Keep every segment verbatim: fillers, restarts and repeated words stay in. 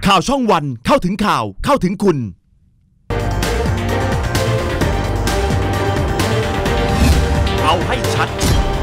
ข่าวช่องวันเข้าถึงข่าวเข้าถึงคุณเอาให้ชัด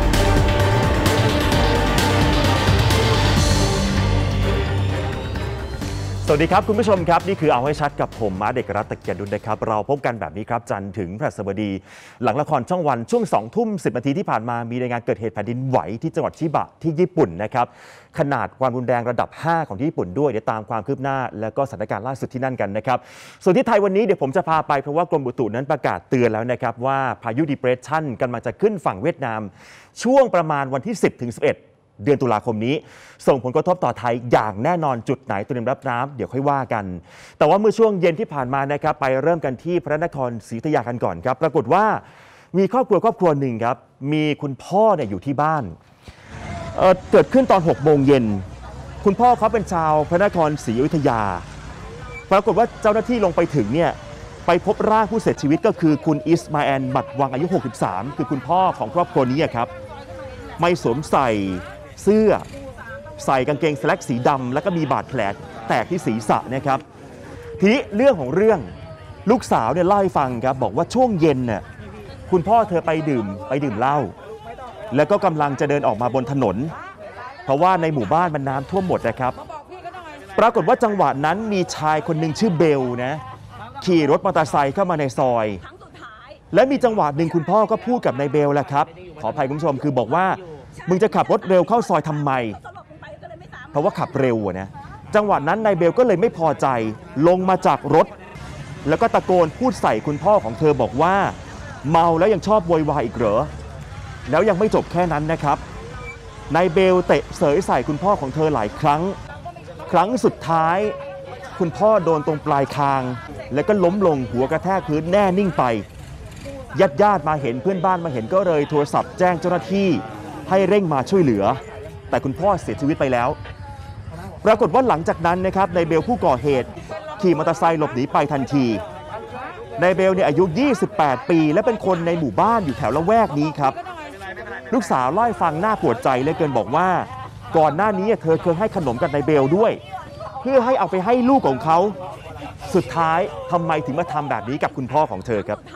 สวัสดีครับคุณผู้ชมครับนี่คือเอาให้ชัดกับผมม้าเด็กรัตน์ตะเกียรติดุลนะครับเราพบกันแบบนี้ครับจันทร์ถึงพฤหัสบดีหลังละครช่องวันช่วงสองทุ่มสิบนาทีที่ผ่านมามีรายงานเกิดเหตุแผ่นดินไหวที่จังหวัดชิบะที่ญี่ปุ่นนะครับขนาดความรุนแรงระดับห้าของที่ญี่ปุ่นด้วยเดี๋ยวตามความคืบหน้าและก็สถานการณ์ล่าสุดที่นั่นกันนะครับส่วนที่ไทยวันนี้เดี๋ยวผมจะพาไปเพราะว่ากรมอุตุนั้นประกาศเตือนแล้วนะครับว่าพายุ Depression กำลังจะขึ้นฝั่งเวียดนามช่วงประมาณวันที่สิบถึงสิบเอ็ดเดือนตุลาคมนี้ส่งผลกระทบต่อไทยอย่างแน่นอนจุดไหนเตรียมรับน้ำเดี๋ยวค่อยว่ากันแต่ว่าเมื่อช่วงเย็นที่ผ่านมานะครับไปเริ่มกันที่พระนครศรีอยุธยากันก่อนครับปรากฏว่ามีครอบครัวครอบครัวหนึ่งครับมีคุณพ่อเนี่ยอยู่ที่บ้าน เอ่อ เกิดขึ้นตอนหกโมงเย็นคุณพ่อเขาเป็นชาวพระนครศรีอยุธยาปรากฏว่าเจ้าหน้าที่ลงไปถึงเนี่ยไปพบร่างผู้เสียชีวิตก็คือคุณอิสมาแอลบัตรวังอายุหกสิบสามคือคุณพ่อของครอบครัวนี้ครับไม่สวมใส่เสื้อใส่กางเกงสแล็กสีดำแล้วก็มีบาดแผลแตกที่ศีรษะนะครับทีนี้เรื่องของเรื่องลูกสาวเนี่ยเล่าให้ฟังครับบอกว่าช่วงเย็นน่ะคุณพ่อเธอไปดื่มไปดื่มเหล้าแล้วก็กำลังจะเดินออกมาบนถนนเพราะว่าในหมู่บ้านมันน้ำท่วมหมดนะครับปรากฏว่าจังหวะนั้นมีชายคนหนึ่งชื่อเบลนะขี่รถมอเตอร์ไซค์เข้ามาในซอยและมีจังหวะหนึ่งคุณพ่อก็พูดกับนายเบลแหละครับขออภัยคุณผู้ชมคือบอกว่ามึงจะขับรถเร็วเข้าซอยทำไมเพราะว่าขับเร็วนะจังหวะนั้นนายเบลก็เลยไม่พอใจลงมาจากรถแล้วก็ตะโกนพูดใส่คุณพ่อของเธอบอกว่าเมาแล้วยังชอบโวยวายอีกเหรอแล้วยังไม่จบแค่นั้นนะครับนายเบลเตะเสยใส่คุณพ่อของเธอหลายครั้งครั้งสุดท้ายคุณพ่อโดนตรงปลายคางแล้วก็ล้มลงหัวกระแทกพื้นแน่นิ่งไปญาติญาติมาเห็นเพื่อนบ้านมาเห็นก็เลยโทรศัพท์แจ้งเจ้าหน้าที่ให้เร่งมาช่วยเหลือแต่คุณพ่อเสียชีวิตไปแล้วปรากฏว่าหลังจากนั้นนะครับนายเบลผู้ก่อเหตุขี่มอเตอร์ไซค์หลบหนีไปทันทีนายเบลเนี่ยอายุยี่สิบแปดปีและเป็นคนในหมู่บ้านอยู่แถวละแวกนี้ครับลูกสาวเล่าให้ฟังหน้าปวดใจเลยเกินบอกว่าก่อนหน้านี้เธอเคยให้ขนมกับนายเบลด้วยเพื่อให้เอาไปให้ลูกของเขาสุดท้ายทำไมถึงมาทำแบบนี้กับคุณพ่อของเธอครับ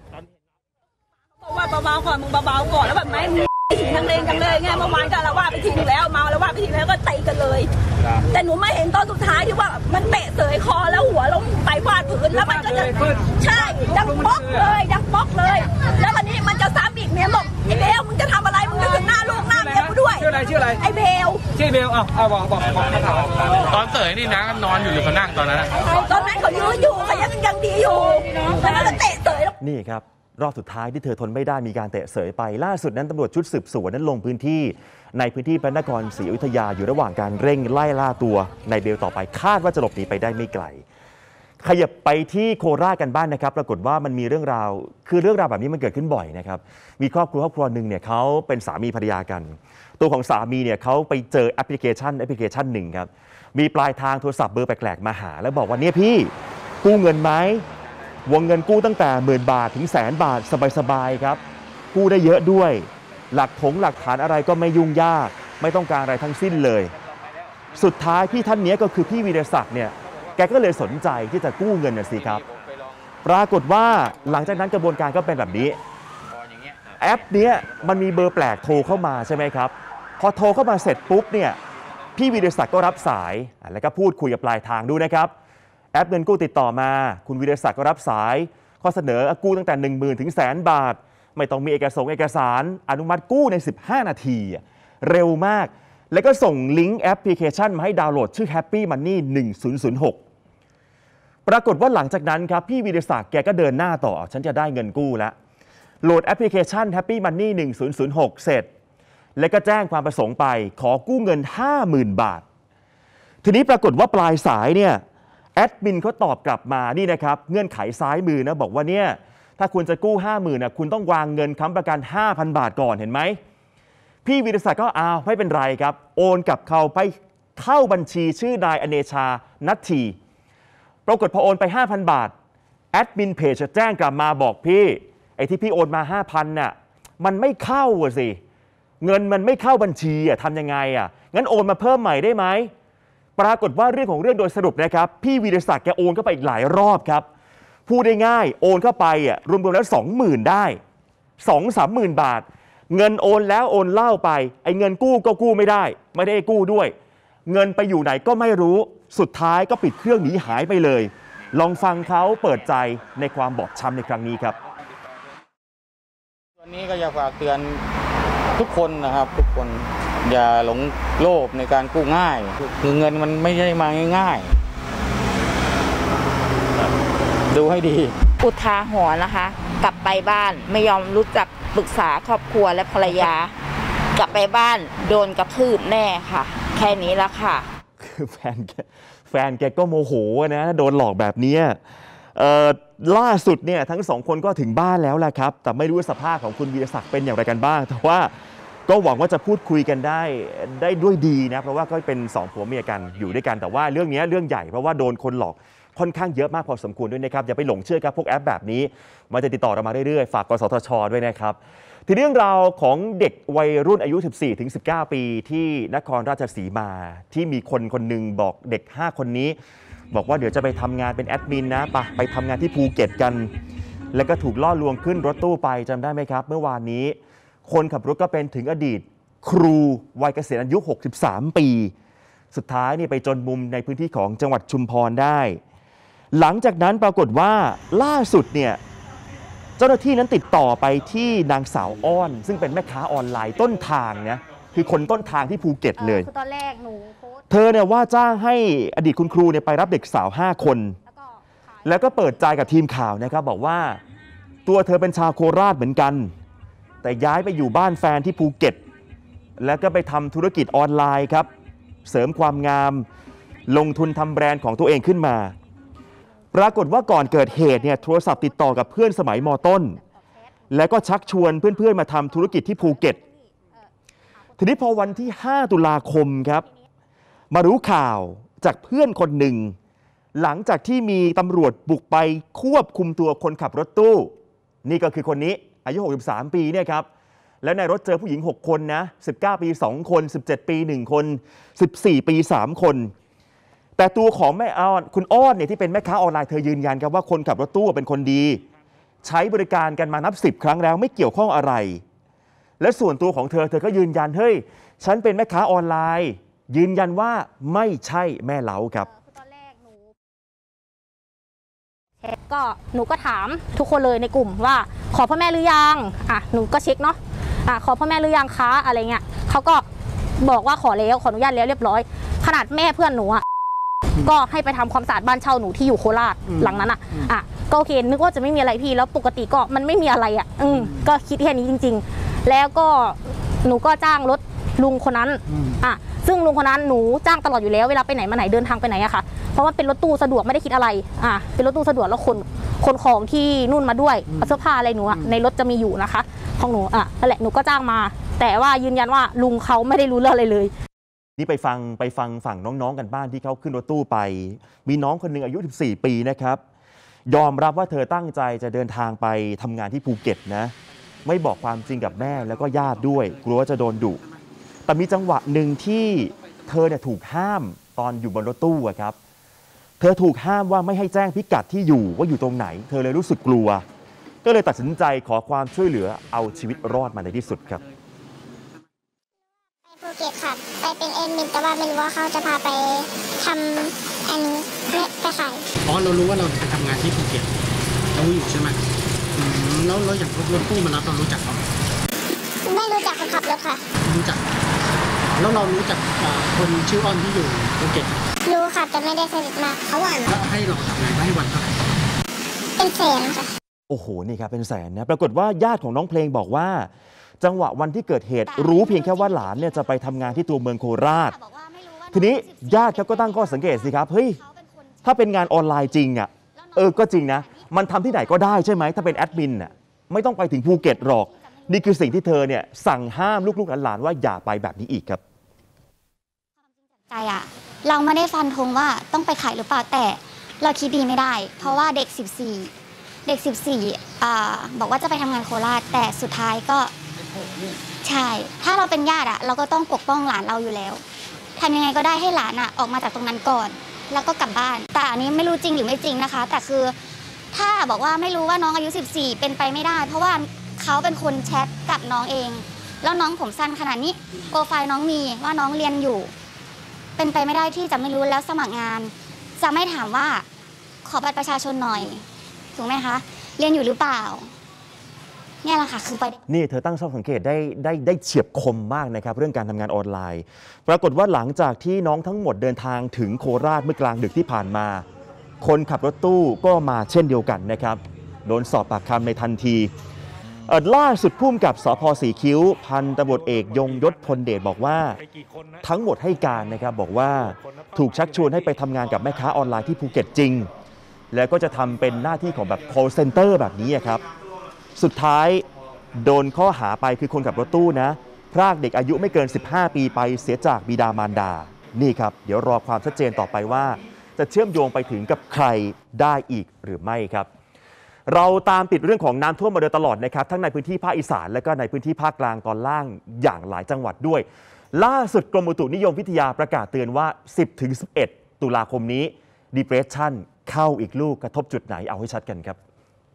ว่าเบาๆก่อนมึงเบาๆก่อนแล้วแบบไหนถึงทางเลงจังเลยไงเมื่อวานก็ละว่าไปทีนึงแล้วเมาแล้วว่าไปทีแล้วก็ตีกันเลยแต่หนูไม่เห็นตอนสุดท้ายที่ว่ามันเตะเสยคอแล้วหัวล้มไปฟาดพื้นแล้วมันก็จะใช่ดังป๊อกเลยดังป๊อกเลยแล้ววันนี้มันจะซ้ำอีกเมียบอกไอ้เบลมึงจะทำอะไรมึงจะถึงหน้าลูกหน้าเมียกูด้วยชื่ออะไรชื่ออะไรไอ้เบลชื่อเบลเอาเอาบอกบอกบอกตอนเตยนี่นะนอนอยู่หรือเขานั่งตอนนั้นตอนนั้นเขายืนอยู่เขายังยังดีอยู่แล้วมันก็เตะเสยนี่ครับรอบสุดท้ายที่เธอทนไม่ได้มีการเตะเสยไปล่าสุดนั้นตำรวจชุดสืบสวนนั้นลงพื้นที่ในพื้นที่พระนครศรีอยุธยาอยู่ระหว่างการเร่งไล่ล่าตัวนายเบลต่อไปคาดว่าจะหลบหนีไปได้ไม่ไกลขยับไปที่โคราชกันบ้านนะครับปรากฏว่ามันมีเรื่องราวคือเรื่องราวแบบนี้มันเกิดขึ้นบ่อยนะครับมีครอบครัวครอบครัวหนึ่งเนี่ยเขาเป็นสามีภรรยากันตัวของสามีเนี่ยเขาไปเจอแอปพลิเคชันแอปพลิเคชันหนึ่งครับมีปลายทางโทรศัพท์เบอร์แปลกๆมาหาแล้วบอกว่าเนี่ยพี่กู้เงินไหมวงเงินกู้ตั้งแต่หมื่นบาทถึงแสนบาทสบายๆครับกู้ได้เยอะด้วยหลักถงหลักฐานอะไรก็ไม่ยุ่งยากไม่ต้องการอะไรทั้งสิ้นเลยสุดท้ายพี่ท่านนี้ก็คือพี่วีรศักดิ์เนี่ยแกก็เลยสนใจที่จะกู้เงินน่ะสิครับปรากฏว่าหลังจากนั้นกระบวนการก็เป็นแบบนี้แอปเนี้ยมันมีเบอร์แปลกโทรเข้ามาใช่ไหมครับพอโทรเข้ามาเสร็จปุ๊บเนี่ยพี่วีรศักดิ์ก็รับสายแล้วก็พูดคุยกับปลายทางดูนะครับแอปเงินกู้ติดต่อมาคุณวีรศักดิ์ก็รับสายข้อเสนอกู้ตั้งแต่ หนึ่งหมื่น ถึงแสนบาทไม่ต้องมีเอกสารเอกสารอนุมัติกู้ในสิบห้านาทีเร็วมากแล้วก็ส่งลิงก์แอปพลิเคชันมาให้ดาวน์โหลดชื่อ Happy Money หนึ่งศูนย์ศูนย์หกปรากฏว่าหลังจากนั้นครับพี่วีรศักดิ์แกก็เดินหน้าต่อฉันจะได้เงินกู้แล้วโหลดแอปพลิเคชัน Happy Money หนึ่งศูนย์ศูนย์หกเสร็จแล้วก็แจ้งความประสงค์ไปขอกู้เงิน ห้าหมื่น บาททีนี้ปรากฏว่าปลายสายเนี่ยแอดมินเขาตอบกลับมานี่นะครับเงื่อนไขซ้ายมือนะบอกว่าเนี่ยถ้าคุณจะกู้ ห้าหมื่น นะคุณต้องวางเงินค้ำประกัน ห้าพัน บาทก่อนเห็นไหมพี่วีรศักดิ์ก็อ้าวไม่เป็นไรครับโอนกับเขาไปเข้าบัญชีชื่อนายอเนชานัททีปรากฏพอโอนไป ห้าพัน บาทแอดมินเพจจะแจ้งกลับมาบอกพี่ไอ้ที่พี่โอนมา ห้าพัน น่ะมันไม่เข้าสิเงินมันไม่เข้าบัญชีอ่ะทำยังไงอ่ะงั้นโอนมาเพิ่มใหม่ได้ไหมปรากฏว่าเรื่องของเรื่องโดยสรุปนะครับพี่วีรศักดิ์แกโอนเข้าไปอีกหลายรอบครับพูดได้ง่ายโอนเข้าไปอ่ะรวมๆแล้วสองหมื่นได้สองสามหมื่นบาทเงินโอนแล้วโอนเล่าไปไอ้เงินกู้ก็กู้ไม่ได้ไม่ได้กู้ด้วยเงินไปอยู่ไหนก็ไม่รู้สุดท้ายก็ปิดเครื่องหนีหายไปเลยลองฟังเขาเปิดใจในความบอบช้ำในครั้งนี้ครับวันนี้ก็อยากฝากเตือนทุกคนนะครับทุกคนอย่าหลงโลภในการกู้ง่ายคือเงินมันไม่ใช่มาง่ายๆดูให้ดีอุทาหรณ์นะคะกลับไปบ้านไม่ยอมรู้จักปรึกษาครอบครัวและภรรยากลับไปบ้านโดนกระทืบแน่ค่ะแค่นี้ละค่ะคือแฟนแกแฟนแกก็โมโหนะโดนหลอกแบบนี้ล่าสุดเนี่ยทั้งสองคนก็ถึงบ้านแล้วแหละครับแต่ไม่รู้สภาพของคุณวีรศักดิ์เป็นอย่างไรกันบ้างแต่ว่าก็หวังว่าจะพูดคุยกันได้ได้ด้วยดีนะเพราะว่าก็เป็นสองผัวเมียกันอยู่ด้วยกันแต่ว่าเรื่องนี้เรื่องใหญ่เพราะว่าโดนคนหลอกค่อนข้างเยอะมากพอสมควรด้วยนะครับอย่าไปหลงเชื่อครับพวกแอปแบบนี้มันจะติดต่อเรามาเรื่อยๆฝากกสทช.ด้วยนะครับทีเรื่องราวของเด็กวัยรุ่นอายุ สิบสี่ถึงสิบเก้า ปีที่นครราชสีมาที่มีคนคนหนึ่งบอกเด็กห้าคนนี้บอกว่าเดี๋ยวจะไปทำงานเป็นแอดมินนะไปไปทำงานที่ภูเก็ตกันแล้วก็ถูกล่อลวงขึ้นรถตู้ไปจำได้ไหมครับเมื่อวานนี้คนขับรถก็เป็นถึงอดีตครูวัยเกษียณอายุหกสิบสามปีสุดท้ายนี่ไปจนมุมในพื้นที่ของจังหวัดชุมพรได้หลังจากนั้นปรากฏว่าล่าสุดเนี่ยเจ้าหน้าที่นั้นติดต่อไปที่นางสาวอ้อนซึ่งเป็นแม่ค้าออนไลน์ต้นทางนะคือคนต้นทางที่ภูเก็ตเลยคือตอนแรกหนูเธอเนี่ยว่าจ้างให้อดีตคุณครูเนี่ยไปรับเด็กสาวห้าคนแล้วก็เปิดใจกับทีมข่าวนะครับบอกว่าตัวเธอเป็นชาวโคราชเหมือนกันแต่ย้ายไปอยู่บ้านแฟนที่ภูเก็ตแล้วก็ไปทำธุรกิจออนไลน์ครับเสริมความงามลงทุนทำแบรนด์ของตัวเองขึ้นมาปรากฏว่าก่อนเกิดเหตุเนี่ยโทรศัพท์ติดต่อกับเพื่อนสมัยม.ต้นแล้วก็ชักชวนเพื่อนๆมาทำธุรกิจที่ภูเก็ตทีนี้พอวันที่ห้าตุลาคมครับมารู้ข่าวจากเพื่อนคนหนึ่งหลังจากที่มีตำรวจบุกไปควบคุมตัวคนขับรถตู้นี่ก็คือคนนี้อายุหกสิบสามปีเนี่ยครับแล้วในรถเจอผู้หญิงหกคนนะสิบเก้าปีสองคนสิบเจ็ดปีหนึ่งคนสิบสี่ปีสามคนแต่ตัวของแม่อ้อนคุณอ้อนเนี่ยที่เป็นแม่ค้าออนไลน์เธอยืนยันครับว่าคนขับรถตู้เป็นคนดีใช้บริการกันมานับสิบครั้งแล้วไม่เกี่ยวข้องอะไรและส่วนตัวของเธอเธอก็ยืนยันเฮ้ยฉันเป็นแม่ค้าออนไลน์ยืนยันว่าไม่ใช่แม่เล้าครับก็หนูก็ถามทุกคนเลยในกลุ่มว่าขอพ่อแม่หรือยังอ่ะหนูก็เช็คเนาะอ่ะขอพ่อแม่หรือยังคะอะไรเงี้ยเขาก็บอกว่าขอแล้วขออนุญาตแล้วเรียบร้อยขนาดแม่เพื่อนหนูอ่ะก็ให้ไปทำความสะอาดบ้านเช่าหนูที่อยู่โคราชหลังนั้นอ่ะอ่ะก็โอเคนึกว่าจะไม่มีอะไรพี่แล้วปกติก็มันไม่มีอะไรอ่ะอืมก็คิดแค่นี้จริงๆแล้วก็หนูก็จ้างรถลุงคนนั้นอ่ะซึ่งลุงคนนั้นหนูจ้างตลอดอยู่แล้วเวลาไปไหนมาไหนเดินทางไปไหนอะค่ะเพราะว่าเป็นรถตู้สะดวกไม่ได้คิดอะไรอ่ะเป็นรถตู้สะดวกแล้วคนคนของที่นู่นมาด้วยเสื้อผ้าอะไรหนูอะในรถจะมีอยู่นะคะของหนูอ่ะนั่นแหละหนูก็จ้างมาแต่ว่ายืนยันว่าลุงเขาไม่ได้รู้เรื่องอะไรเลยนี่ไปฟังไปฟังฝั่งน้องๆกันบ้านที่เขาขึ้นรถตู้ไปมีน้องคนหนึ่งอายุสิบสี่ปีนะครับยอมรับว่าเธอตั้งใจจะเดินทางไปทำงานที่ภูเก็ตนะไม่บอกความจริงกับแม่แล้วก็ญาติด้วยกลัวว่าจะโดนดุแต่มีจังหวะหนึ่งที่เธอเนี่ยถูกห้ามตอนอยู่บนรถตู้ครับเธอถูกห้ามว่าไม่ให้แจ้งพิกัดที่อยู่ว่าอยู่ตรงไหนเธอเลยรู้สึกกลัวก็เลยตัดสินใจขอความช่วยเหลือเอาชีวิตรอดมาในที่สุดครับไปภูเก็ตค่ะไปเป็นเอ็นมินแต่ว่าไม่รู้ว่าเขาจะพาไปทำอันนี้ไปขายอ๋อเรารู้ว่าเราไปทำงานที่ภูเก็ตเราอยู่ใช่ไหมแล้วเราอย่างรถตู้มารับเรารู้จักเขาไม่รู้จักคนขับรถค่ะรู้จักแล้วเรารู้จักคนชื่ออ้อนที่อยู่ภูเก็ตรู้ค่ะแต่ไม่ได้สนิทมากเขาว่าแล้วให้เราทำงานให้วันเท่าไหร่เป็นแสนค่ะโอ้โหนี่ครับเป็นแสนนะปรากฏว่าญาติของน้องเพลงบอกว่าจังหวะวันที่เกิดเหตุรู้เพียงแค่ว่าหลานเนี่ยจะไปทำงานที่ตัวเมืองโคราชทีนี้ญาติเขาก็ตั้งข้อสังเกตสิครับเฮ้ยถ้าเป็นงานออนไลน์จริงอ่ะเออก็จริงนะมันทำที่ไหนก็ได้ใช่ไหมถ้าเป็นแอดมินอ่ะไม่ต้องไปถึงภูเก็ตหรอกนี่คือสิ่งที่เธอเนี่ยสั่งห้ามลูกๆหลานๆว่าอย่าไปแบบนี้อีกครับใจอ่ะเราไม่ได้ฟันธงว่าต้องไปขายหรือเปล่าแต่เราคิดดีไม่ได้เพราะว่าเด็กสิบสี่เด็กสิบสี่อ่าบอกว่าจะไปทำงานโคราชแต่สุดท้ายก็ใช่ถ้าเราเป็นญาติอ่ะเราก็ต้องปกป้องหลานเราอยู่แล้วทำยังไงก็ได้ให้หลานอะออกมาจากตรงนั้นก่อนแล้วก็กลับบ้านแต่อันนี้ไม่รู้จริงหรือไม่จริงนะคะแต่คือถ้าบอกว่าไม่รู้ว่าน้องอายุสิบสี่เป็นไปไม่ได้เพราะว่าเขาเป็นคนแชทกับน้องเองแล้วน้องผมสั้นขนาดนี้โปรไฟล์น้องมีว่าน้องเรียนอยู่เป็นไปไม่ได้ที่จะไม่รู้แล้วสมัครงานจะไม่ถามว่าขอบัตรประชาชนหน่อยถูกไหมคะเรียนอยู่หรือเปล่าเนี่ยแหละค่ะคือประเด็นนี่เธอตั้งข้อสังเกตได้ได้ได้เฉียบคมมากนะครับเรื่องการทำงานออนไลน์ ปรากฏว่าหลังจากที่น้องทั้งหมดเดินทางถึงโคราชเมื่อกลางดึกที่ผ่านมาคนขับรถตู้ก็มาเช่นเดียวกันนะครับโดนสอบปากคำในทันทีล่าสุดผู้กำกับสภ.สีคิ้วพันตำรวจเอกยงยศพลเดชบอกว่าทั้งหมดให้การนะครับบอกว่าถูกชักชวนให้ไปทำงานกับแม่ค้าออนไลน์ที่ภูเก็ตจริงแล้วก็จะทำเป็นหน้าที่ของแบบ call center แบบนี้ครับสุดท้ายโดนข้อหาไปคือคนขับรถตู้นะพรากเด็กอายุไม่เกินสิบห้าปีไปเสียจากบิดามารดานี่ครับเดี๋ยวรอความชัดเจนต่อไปว่าจะเชื่อมโยงไปถึงกับใครได้อีกหรือไม่ครับเราตามติดเรื่องของน้ำท่วมมาโดยตลอดนะครับทั้งในพื้นที่ภาคอีสานและก็ในพื้นที่ภาคกลางตอนล่างอย่างหลายจังหวัดด้วยล่าสุดกรมอุตุนิยมวิทยาประกาศเตือนว่า สิบถึงสิบเอ็ด ตุลาคมนี้ depression เข้าอีกลูกกระทบจุดไหนเอาให้ชัดกันครับ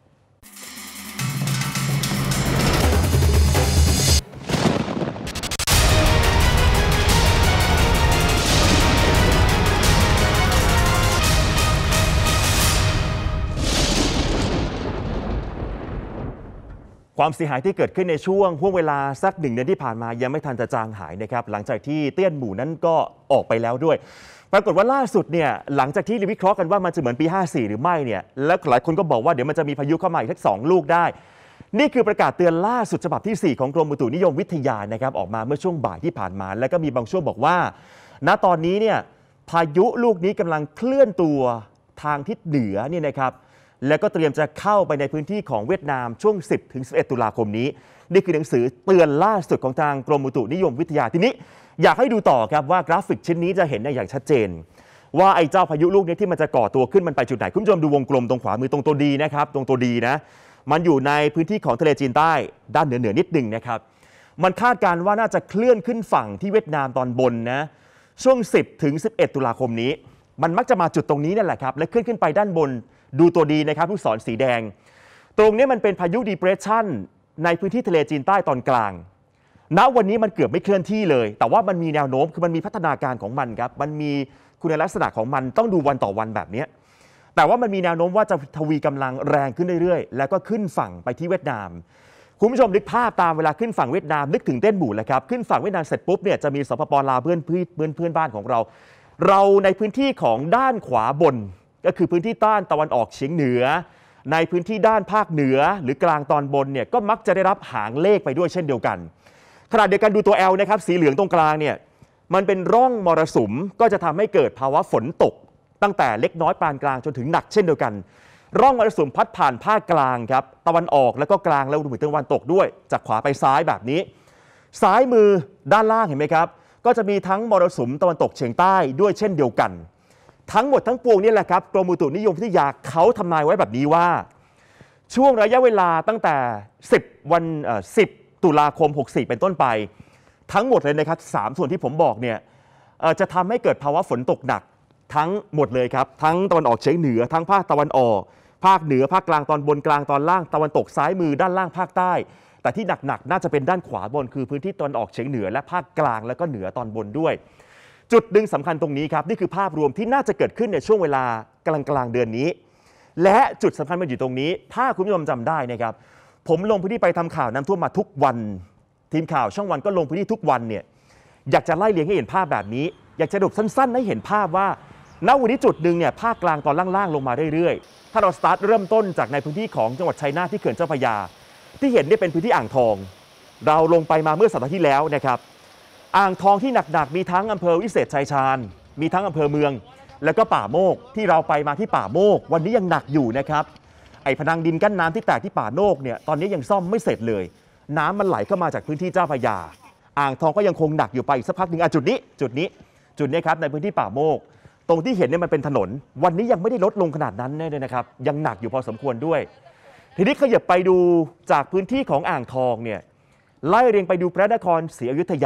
ความเสียหายที่เกิดขึ้นในช่วงห่วงเวลาสักหนึ่งเดือนที่ผ่านมายังไม่ทันจะจางหายนะครับหลังจากที่เตี้ยนหมู่นั้นก็ออกไปแล้วด้วยปรากฏว่าล่าสุดเนี่ยหลังจากที่วิเคราะห์กันว่ามันจะเหมือนปีห้าสี่หรือไม่เนี่ยแล้วหลายคนก็บอกว่าเดี๋ยวมันจะมีพายุเข้ามาอีกสักสองลูกได้นี่คือประกาศเตือนล่าสุดฉบับที่สี่ของกรมอุตุนิยมวิทยานะครับออกมาเมื่อช่วงบ่ายที่ผ่านมาแล้วก็มีบางช่วงบอกว่าณตอนนี้เนี่ยพายุลูกนี้กำลังเคลื่อนตัวทางทิศเหนือเนี่ยนะครับแล้วก็เตรียมจะเข้าไปในพื้นที่ของเวียดนามช่วง สิบถึงสิบเอ็ด ตุลาคมนี้นี่คือหนังสือเตือนล่าสุดของทางกรมอุตุนิยมวิทยาทีนี้อยากให้ดูต่อครับว่ากราฟิกชิ้นนี้จะเห็นได้อย่างชัดเจนว่าไอ้เจ้าพายุลูกนี้ที่มันจะก่อตัวขึ้นมันไปจุดไหนคุณผู้ชมดูวงกลมตรงขวามือตรงตัวดีนะครับตรงตัวดีนะมันอยู่ในพื้นที่ของทะเลจีนใต้ด้านเหนือเหนือนิดหนึ่งนะครับมันคาดการณ์ว่าน่าจะเคลื่อนขึ้นฝั่งที่เวียดนามตอนบนนะช่วง สิบถึงสิบเอ็ด ตุลาคมนี้มันมักจะมาจุดตรงนี้นั่นแหละครับและเคลื่อนขึ้นไปด้านบนดูตัวดีนะครับลูกศรสีแดงตรงนี้มันเป็นพายุ depression ในพื้นที่ทะเลจีนใต้ตอนกลางณวันนี้มันเกือบไม่เคลื่อนที่เลยแต่ว่ามันมีแนวโน้มคือมันมีพัฒนาการของมันครับมันมีคุณลักษณะของมันต้องดูวันต่อวันแบบนี้แต่ว่ามันมีแนวโน้มว่าจะทวีกำลังแรงขึ้นเรื่อยๆแล้วก็ขึ้นฝั่งไปที่เวียดนามคุณผู้ชมนึกภาพตามเวลาขึ้นฝั่งเวียดนามนึกถึงเต้นหมู่เลยครับขึ้นฝั่งเวียดนามเสร็จปุ๊บเนี่ยจะมีสปป.ลาวเพื่อนเพื่อนเพื่อนบ้านของเราเราในพื้นที่ของด้านขวาบนก็คือพื้นที่ด้านตะวันออกเฉียงเหนือในพื้นที่ด้านภาคเหนือหรือกลางตอนบนเนี่ยก็มักจะได้รับหางเลขไปด้วยเช่นเดียวกันขณะเดียวกันดูตัว L นะครับสีเหลืองตรงกลางเนี่ยมันเป็นร่องมรสุมก็จะทำให้เกิดภาวะฝนตกตั้งแต่เล็กน้อยปานกลางจนถึงหนักเช่นเดียวกันร่องมรสุมพัดผ่านภาคกลางครับตะวันออกแล้วก็กลางแล้วรวมถึงตะวันตกด้วยจากขวาไปซ้ายแบบนี้ซ้ายมือด้านล่างเห็นไหมครับก็จะมีทั้งมรสุมตะวันตกเฉียงใต้ด้วยเช่นเดียวกันทั้งหมดทั้งปวงนี่แหละครับกรมอุตุนิยมวิทยาเขาทำนายไว้แบบนี้ว่าช่วงระยะเวลาตั้งแต่สิบวันเอ่อสิบตุลาคมหกสี่เป็นต้นไปทั้งหมดเลยนะครับสามส่วนที่ผมบอกเนี่ยจะทำให้เกิดภาวะฝนตกหนักทั้งหมดเลยครับทั้งตะวันออกเฉียงเหนือทั้งภาคตะวันออกภาคเหนือภาคกลางตอนบนกลางตอนล่างตะวันตกซ้ายมือด้านล่างภาคใต้แต่ที่หนักๆน่าจะเป็นด้านขวาบนคือพื้นที่ตะวันออกเฉียงเหนือและภาคกลางแล้วก็เหนือตอนบนด้วยจุดดึงสำคัญตรงนี้ครับนี่คือภาพรวมที่น่าจะเกิดขึ้นในช่วงเวลากลางกลางเดือนนี้และจุดสำคัญมันอยู่ตรงนี้ถ้าคุณผู้ชมจำได้นะครับผมลงพื้นที่ไปทำข่าวน้ำท่วมมาทุกวันทีมข่าวช่องวันก็ลงพื้นที่ทุกวันเนี่ยอยากจะไล่เลียงให้เห็นภาพแบบนี้อยากจะสรุปสั้นๆให้เห็นภาพว่าณวันนี้จุดหนึ่งเนี่ยภาคกลางตอนล่างๆลงมาเรื่อยๆถ้าเราสตาร์ทเริ่มต้นจากในพื้นที่ของจังหวัดชัยนาทที่เขื่อนเจ้าพระยาที่เห็นเนี่ยเป็นพื้นที่อ่างทองเราลงไปมาเมื่อสัปดาห์ที่แล้วนะครับอ่างทองที่หนักๆมีทั้งอำเภอวิเศษชัยชาญมีทั้งอำเภอเมืองแล้วก็ป่าโมกที่เราไปมาที่ป่าโมกวันนี้ยังหนักอยู่นะครับไอ้พนังดินกั้นน้ำที่แตกที่ป่าโมกเนี่ยตอนนี้ยังซ่อมไม่เสร็จเลยน้ำมันไหลเข้ามาจากพื้นที่เจ้าพระยาอ่างทองก็ยังคงหนักอยู่ไปสักพักหนึ่งอ่ะจุดนี้จุดนี้จุดนี้ครับในพื้นที่ป่าโมกตรงที่เห็นเนี่ยมันเป็นถนนวันนี้ยังไม่ได้ลดลงขนาดนั้นเลยนะครับยังหนักอยู่พอสมควรด้วยทีนี้ขยับไปดูจากพื้นที่ของอ่างทองเนี่ยไล่เรียงไปดูพระนครศรีอยุธยา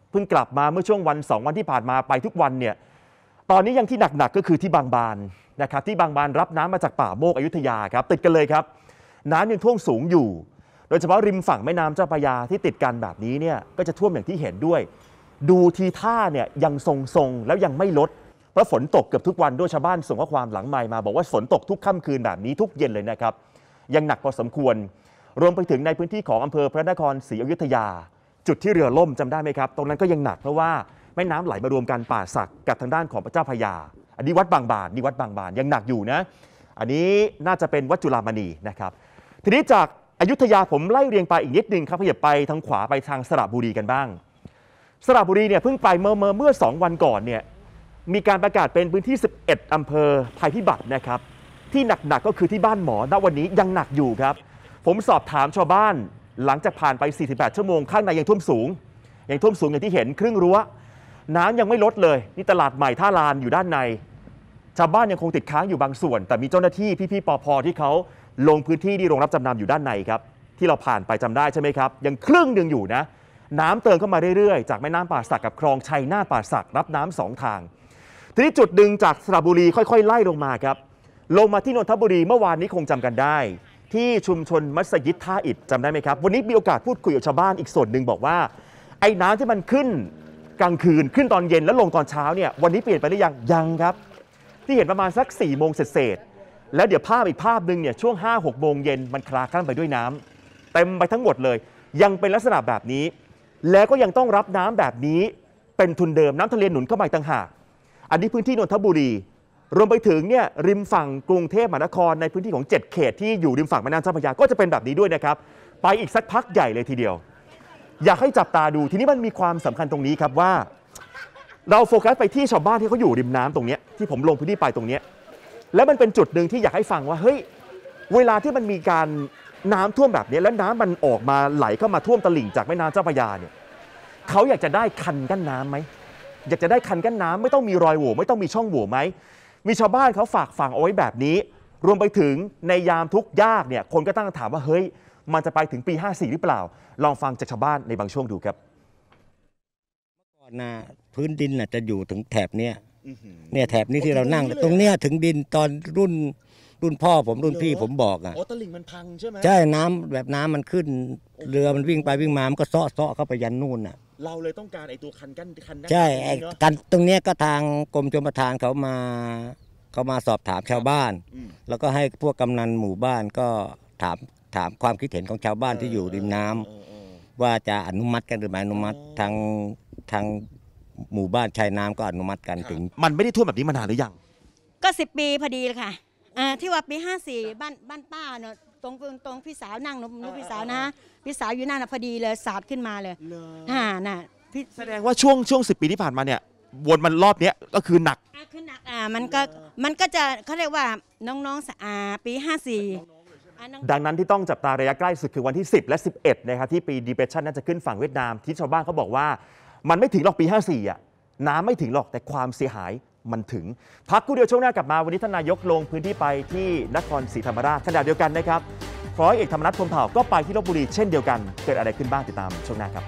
เพิ่งกลับมาเมื่อช่วงวันสองวันที่ผ่านมาไปทุกวันเนี่ยตอนนี้ยังที่หนักๆก็คือที่บางบานนะครับที่บางบานรับน้ำมาจากป่าโมกอยุธยาครับติดกันเลยครับน้ำยังท่วมสูงอยู่โดยเฉพาะริมฝั่งแม่น้ำเจ้าพระยาที่ติดกันแบบนี้เนี่ยก็จะท่วมอย่างที่เห็นด้วยดูทีท่าเนี่ยยังทรงๆแล้วยังไม่ลดเพราะฝนตกเกือบทุกวันด้วยชาวบ้านส่งข้อความหลังไมค์มาบอกว่าฝนตกทุกค่ำคืนแบบนี้ทุกเย็นเลยนะครับยังหนักพอสมควรรวมไปถึงในพื้นที่ของอำเภอพระนครศรีอยุธยาจุดที่เรือล่มจำได้ไหมครับตรงนั้นก็ยังหนักเพราะว่าแม่น้ำไหลมารวมกันป่าสักกับทางด้านของพระเจ้าพระยาอันนี้วัดบางบานนี่วัดบางบานยังหนักอยู่นะอันนี้น่าจะเป็นวัดจุฬามณีนะครับทีนี้จากอยุธยาผมไล่เรียงไปอีกนิดนึงครับขยับไปทางขวาไปทางสระบุรีกันบ้างสระบุรีเนี่ยเพิ่งไปเมื่อเมื่อสองวันก่อนเนี่ยมีการประกาศเป็นพื้นที่สิบเอ็ดอำเภอภัยพิบัตินะครับที่หนักๆก็คือที่บ้านหมอณวันนี้ยังหนักอยู่ครับผมสอบถามชาวบ้านหลังจากผ่านไปสี่สิบแปดชั่วโมงข้างในยังท่วมสูงยังท่วมสูงอย่างที่เห็นครึ่งรั้วน้ำยังไม่ลดเลยนี่ตลาดใหม่ท่าลานอยู่ด้านในชาวบ้านยังคงติดค้างอยู่บางส่วนแต่มีเจ้าหน้าที่พี่ๆปภที่เขาลงพื้นที่ที่โรงรับจำนำอยู่ด้านในครับที่เราผ่านไปจำได้ใช่ไหมครับยังครึ่งหนึ่งอยู่นะน้ำเติมเข้ามาเรื่อยๆจากแม่น้ำป่าสักกับคลองชัยนาทป่าสักรับน้ำสองทางทีนี้จุดหนึ่งจากสระบุรีค่อยๆไล่ลงมาครับลงมาที่นนทบุรีเมื่อวานนี้คงจำกันได้ที่ชุมชนมัสยิดท่าอิฐจำได้ไหมครับวันนี้มีโอกาสพูดคุยกับชาวบ้านอีกส่วนหนึ่งบอกว่าไอ้น้ำที่มันขึ้นกลางคืนขึ้นตอนเย็นแล้วลงตอนเช้าเนี่ยวันนี้เปลี่ยนไปหรือยังยังครับที่เห็นประมาณสักสี่โมงเศษๆแล้วเดี๋ยวภาพอีกภาพหนึ่งเนี่ยช่วงห้าหกโมงเย็นมันคลาคล่ำไปด้วยน้ำเต็มไปทั้งหมดเลยยังเป็นลักษณะแบบนี้แล้วก็ยังต้องรับน้ำแบบนี้เป็นทุนเดิมน้ำทะเลหนุนเข้ามาต่างหากอันนี้พื้นที่นนทบุรีรวมไปถึงเนี่ยริมฝั่งกรุงเทพมหานครในพื้นที่ของเจ็ดเขตที่อยู่ริมฝั่งแม่น้ำเจ้าพระยาก็จะเป็นแบบนี้ด้วยนะครับไปอีกสักพักใหญ่เลยทีเดียวอยากให้จับตาดูทีนี้มันมีความสำคัญตรงนี้ครับว่าเราโฟกัสไปที่ชาวบ้านที่เขาอยู่ริมน้ำตรงนี้ที่ผมลงพื้นที่ไปตรงนี้แล้วมันเป็นจุดหนึ่งที่อยากให้ฟังว่าเฮ้ยเวลาที่มันมีการน้ำท่วมแบบนี้แล้วน้ำมันออกมาไหลเข้ามาท่วมตลิ่งจากแม่น้ำเจ้าพระยาเนี่ยเขาอยากจะได้คันกั้นน้ำไหมอยากจะได้คันกั้นน้ำไม่ต้องมีรอยโหว่ไม่ต้องมีช่องโหว่ไหมมีชาวบ้านเขาฝากฝังเอาไว้แบบนี้รวมไปถึงในยามทุกข์ยากเนี่ยคนก็ตั้งคำถามว่าเฮ้ยมันจะไปถึงปีห้าสี่หรือเปล่าลองฟังจากชาวบ้านในบางช่วงดูครับก่อนนะพื้นดินน่ะจะอยู่ถึงแถบเนี้ยเนี่ยแถบนี้ที่เรานั่งตรงเนี้ยถึงดินตอนรุ่นรุ่นพ่อผมรุ่นพี่ผมบอกอ่ะอ๋อตลิ่งมันพังใช่ไหมใช่น้ำแบบน้ำมันขึ้นเรือมันวิ่งไปวิ่งมามันก็เซาะเซาะเข้าไปยันนู่นน่ะเราเลยต้องการไอ้ตัวคันกั้นคันกั้นใช่ไอ้กันตรงเนี้ยก็ทางกรมชลประทานเขามาเขามาสอบถามชาวบ้านแล้วก็ให้พวกกำนันหมู่บ้านก็ถามถามความคิดเห็นของชาวบ้านที่อยู่ริมน้ำว่าจะอนุมัติกันหรือไม่อนุมัติทางทางหมู่บ้านชายน้ำก็อนุมัติกันถึงมันไม่ได้ท่วมแบบนี้มานานหรือยังก็สิบปีพอดีเลยค่ะอ่าที่ว่าปีห้าสี่บ้านบ้านป้าเนาะตรงตรงพี่สาวนั่งนุพี่สาวนะพี่สาวอยู่นั่นนะพอดีเลยสาดขึ้นมาเลยอ่าน่ะแสดงว่าช่วงช่วงสิบปีที่ผ่านมาเนี่ยวนมันรอบเนี้ยก็คือหนักคือหนักอ่ามันก็มันก็จะเขาเรียกว่าน้องๆอ่าปีห้าสี่ดังนั้นที่ต้องจับตาระยะใกล้สุดคือวันที่สิบและสิบเอ็ดนะครับที่ปี Depression น่าจะขึ้นฝั่งเวียดนามที่ชาวบ้านเขาบอกว่ามันไม่ถึงหรอกปีห้าสี่อ่ะน้ำไม่ถึงหรอกแต่ความเสียหายมันถึงพักกูเดียวช่วงหน้ากลับมาวันนี้ท่านนายกลงพื้นที่ไปที่นครศรีธรรมราชขณะเดียวกันนะครับร้อยเอกธรรมนัส พรหมเผ่าก็ไปที่ลพบุรีเช่นเดียวกันเกิดอะไรขึ้นบ้างติดตามช่วงหน้าครับ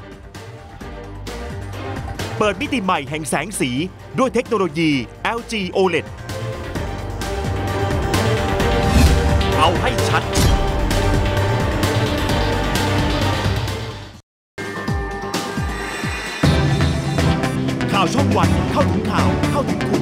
เปิดมิติใหม่แห่งแสงสีด้วยเทคโนโลยี แอล จี โอ แอล อี ดี เอาให้ชัดข่าวช่องวันเข้าถึงข่าวเข้าถึงคุณ